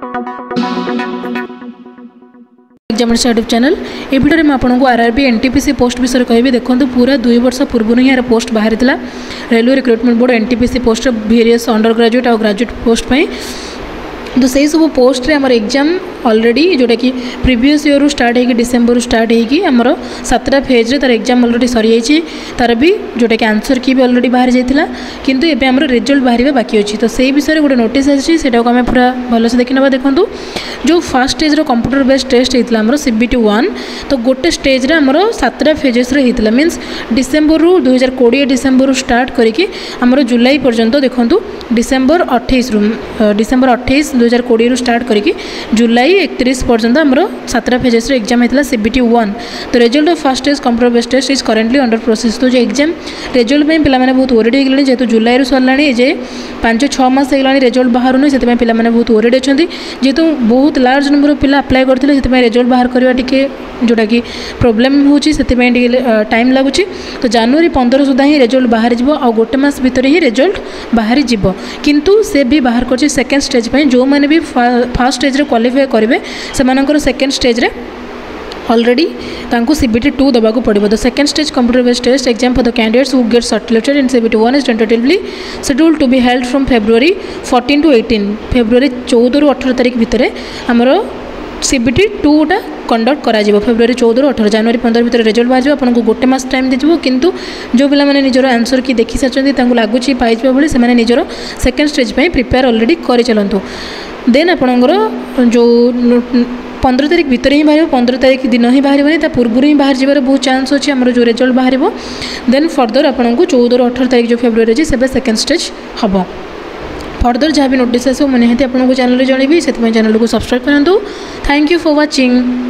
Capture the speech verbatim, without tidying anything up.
Exam YouTube channel ए video में आपको आरआरबी एनटीपीसी पोस्ट विषय कहि देखो पूरा दुई वर्ष पूर्व ही यार पोस्ट बाहरी railway recruitment board NTPC post various undergraduate और ग्रेजुएट पोस्ट पे तो से सब पोस्ट रे हमर एग्जाम ऑलरेडी जोटा कि प्रीवियस ईयर स्टार्ट होगी डिसेम्बर स्टार्ट होगी आमर सातटा फेज रे तार एग्जाम ऑलरेडी सरी जाइए तार भी जोटा कि आंसर की भी ऑलरेडी बाहर जाइए किंतु एबे हमर रिजल्ट बाहर बाकी अच्छी तो से विषय गोटे नोटिस आसी से आम पूरा भलसे देखी ना देखूँ जो फर्स्ट स्टेज रो कंप्यूटर बेस्ड टेस्ट होता है सीबीटी वन तो गोटे स्टेज रे हमर सातटा फेजेस रे होता मीन्स डिसेम्बर रु दुई हजार कोड़े डिसेम्बर स्टार्ट करके हमर जुलाई पर्यंत देखूँ डिसेम्बर अट्ठाईस रु डिसेम्बर अट्ठाईस दुई हजार कोड़े स्टार्ट करके जुलाई एकतीस पर्यंत आमर सातटा फेजेस एग्जाम होता सीबीटी वन तो result of first stage computer based test is currently under process तो जो एग्जाम रिजल्ट में पिला माने बहुत ओरिड हो गले जेहेतु जुलाई रु सरलाणी जे पांच छः मास होगा रिजल्ट बाहर नहीं से पिला माने बहुत ओरिड अच्छा जेहेतु बहुत लार्ज नंबर पिला अप्लाई करते से रिजल्ट बाहर करवा टी जोटा कि प्रोब्लेम होची टाइम लगुच तो जनवरी पंद्रह सुधा ही रिजल्ट बाहर जीव आ गोटे मास भितर ही रिजल्ट बाहर जीव किंतु से भी बाहर कर सेकेंड स्टेज पे जो मैंने भी फर्स्ट स्टेज रे क्वालिफाई करेंगे से सेकेंड स्टेज रे ऑलरेडी तांको सीबीटी टू दबा को पड़ो the second stage computer based test exam for the candidates who get certificated in CBT one is tentatively scheduled to be held from February fourteen to eighteen February चौदह रु अठारह तारीख भितर आमर सीबीटी टूटा कंडक्ट करा फेब्रुअरी चौदह रु अठारह जनवरी पंद्रह भितर रिजल्ट बाहर आपको गोटे मास टाइम दीजिए किंतु जो पिला माने निजर आंसर की देखी सारी लगुच पाइबा भाई से निजर सेकेंड स्टेज पे प्रिपेयर ऑलरेडी कर चलतु देन आपणकर जो पंद्रह तारीख भितर ही बाहर पंद्रह तारीख दिन ही बाहर पूर्व ही बाहर जबार बहुत चांस अच्छे आम जो रिजल्ट बाहर देन फर्दर आपको चौदह रु अठारह तारीख जो फेब्रुअरी अच्छे से सेकेंड स्टेज हम फर्दर जहाँ भी नोटिस आस निहाती आपको चैनल जनइबी से चैनल को सब्सक्राइब करूँ थैंक यू फॉर वाचिंग।